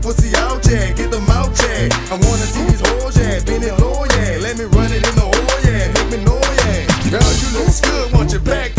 pussy out, yeah, get them out, yeah. I wanna see these hoes, yeah, bend it low, yeah. Let me run it in the hole, yeah, make me know, yeah. Girl, you look good, want your back